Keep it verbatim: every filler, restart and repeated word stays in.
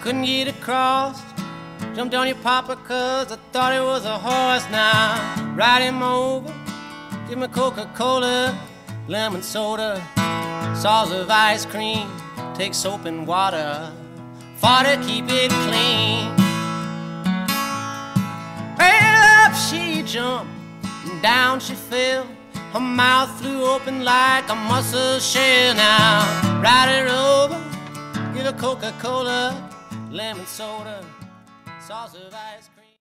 couldn't get across. Jumped on your papa cause I thought it was a horse. Now ride him over, give me Coca-Cola, lemon soda, sauce of ice cream, take soap and water for to keep it clean. Well, up she jumped and down she fell. Her mouth flew open like a mussel shell. Now ride her over, give her Coca-Cola, lemon soda, sauce of ice cream.